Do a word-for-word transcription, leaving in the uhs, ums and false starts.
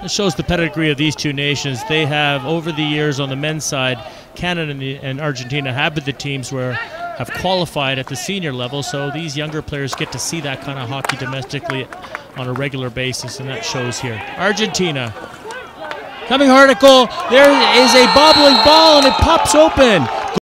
It shows the pedigree of these two nations. They have, over the years on the men's side, Canada and Argentina have been the teams where have qualified at the senior level, so these younger players get to see that kind of hockey domestically on a regular basis, and that shows here. Argentina coming hard at goal. There is a bobbling ball, and it pops open.